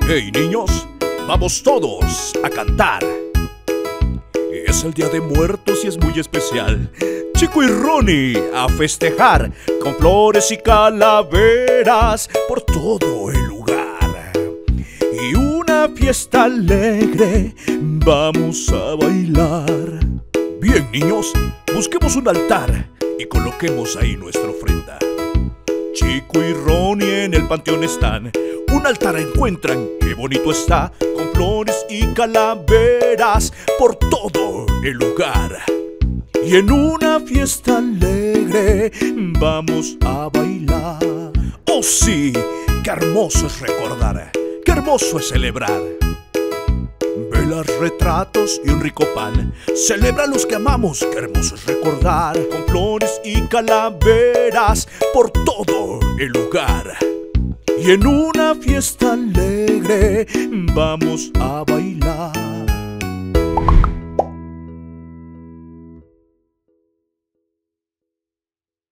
Hey niños, vamos todos a cantar. Es el Día de Muertos y es muy especial. Chico y Ronnie a festejar con flores y calaveras por todo el lugar. Y una fiesta alegre, vamos a bailar. Bien niños, busquemos un altar y coloquemos ahí nuestra ofrenda. Chico y Ronnie en el panteón están. Un altar encuentran, qué bonito está, con flores y calaveras por todo el lugar. Y en una fiesta alegre vamos a bailar. Oh sí, qué hermoso es recordar, qué hermoso es celebrar. Velas, retratos y un rico pan, celebra a los que amamos, qué hermoso es recordar. Con flores y calaveras por todo el lugar. Y en una fiesta alegre vamos a bailar.